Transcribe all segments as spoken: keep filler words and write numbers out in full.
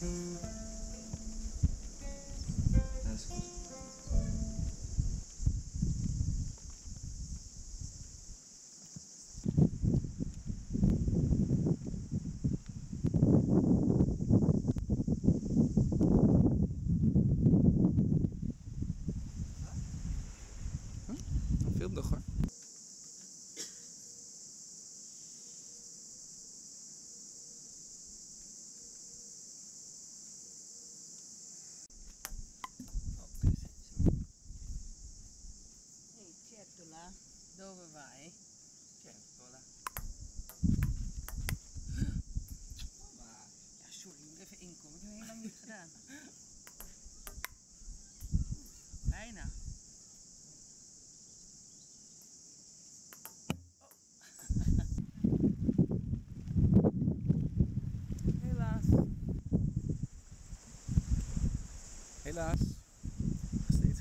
That's goed. Hm? Film nog hoor. Dove vai? Certo, Ja, sorry, je moet even inkomen. Ik heb heel lang niet gedaan. Bijna. Helaas. Helaas. Steeds.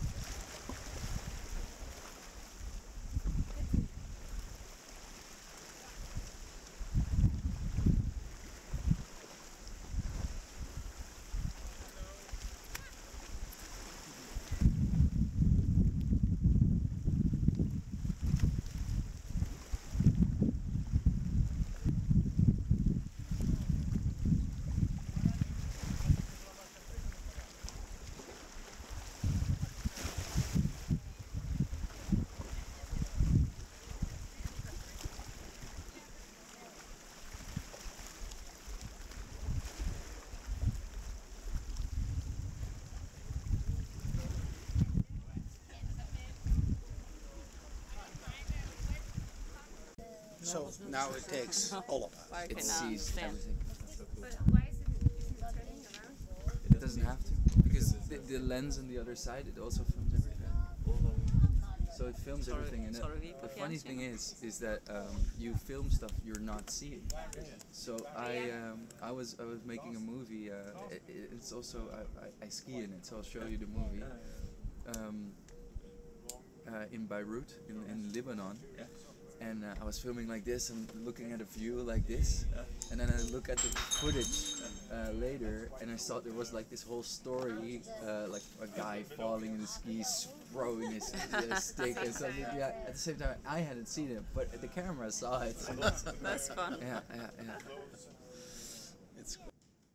So now it takes all of us. It sees everything. But why is it, isn't it turning around? It doesn't have to, because the, the lens on the other side, it also films everything. So it films Sorry, everything, and sorry, it, the yeah. funny thing is, is that um, you film stuff you're not seeing. So I, um, I was, I was making a movie. Uh, it, it's also I, I, I ski in it, so I'll show you the movie. Um, uh, in Beirut, in, in Lebanon. And uh, I was filming like this and looking at a view like this, and then I look at the footage uh, later, and I saw there was like this whole story, uh, like a guy falling in the skis, throwing his uh, stick and something. Yeah, at the same time I hadn't seen it, but the camera saw it. That's fun. Yeah, yeah, yeah. It's cool.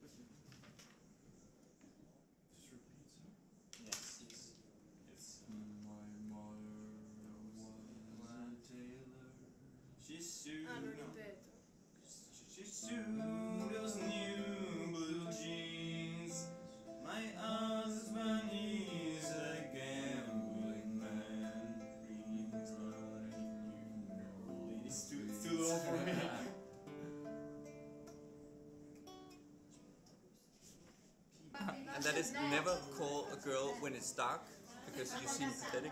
She sewed, Under the bed. she sewed those new blue jeans. My arms, my knees, a gambling man. Dreams like you know. It's too, it's too low for me. And that is never call a girl when it's dark because you seem pathetic.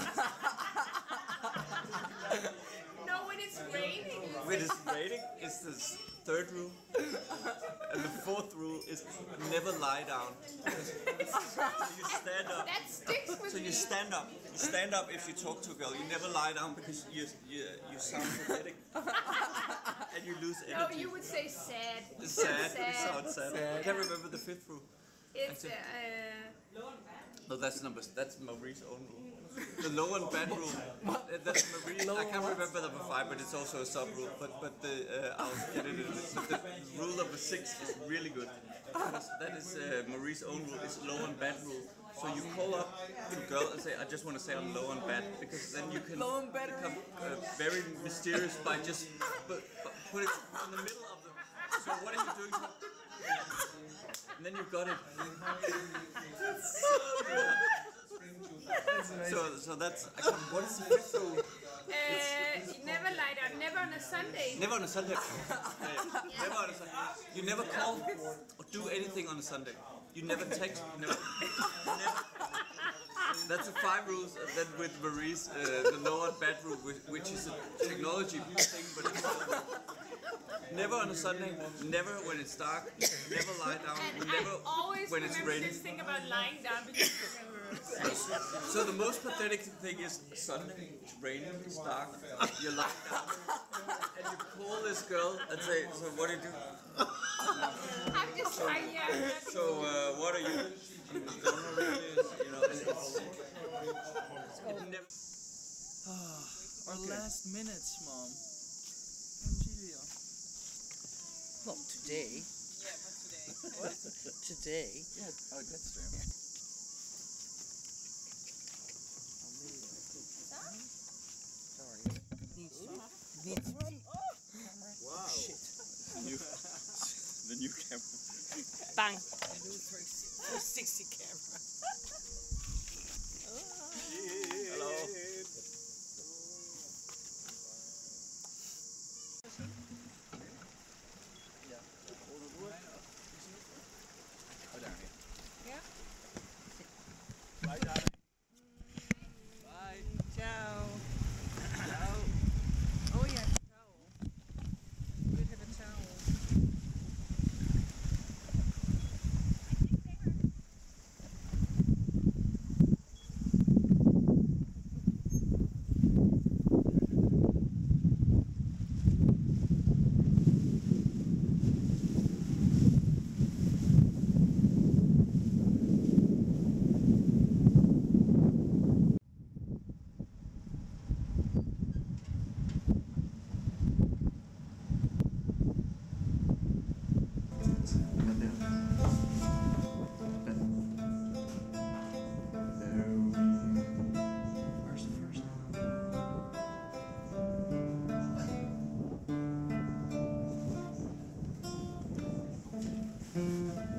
No, when it's raining. When it's raining, it's the third rule. And the fourth rule is never lie down. So you stand up. That sticks with So me. you stand up. You stand up if you talk to a girl. You never lie down because you you, you sound pathetic. And you lose energy. No, you would say sad. It's sad. Sad. It sounds sad. I can't remember the fifth rule. It's uh, No, that's number. That's Marie's own rule. The low and bad rule. Uh, That's Marie. I can't remember number five, but it's also a sub rule. But but the uh, I'll get it in this. The rule number six is really good. Because that is uh, Marie's own rule. It's low and bad rule. So you call up to a girl and say, I just want to say I'm low and bad, because then you can become uh, very mysterious by just put, put it in the middle of the. So what are you doing? And then you've got it. So, so that's, I can, what is the fifth rule? uh, never lie down. Never on a Sunday. Never on a Sunday. Yeah, never on a Sunday. You never call or do anything on a Sunday. You never text. You never, never. That's the five rules. And then with Marie's, uh, the low and bad rule, which, which is a technology thing, but it's never on a Sunday. Never when it's dark. Never lie down. And Never I always when it's remember raining. this thing about lying down because So the most pathetic thing is Sunday, it's raining, it's dark, you're lying down, and you call this girl and say, so what do you do? I'm just trying. Yeah, you don't know really, you know, and it's, it never. Our Okay. last minutes, Mom. And Giglio. Not today. Yeah, but today. What? Today. Yeah, oh, that's true. Sorry. Needs to. Needs to. Wow. Shit. The new, the new camera. Bang. The new three sixty camera. Hello. Oh, down here. Bye, darling. Bye. Ciao. Ciao. Oh yeah, towel. We'd have a towel. Where's the first? Thank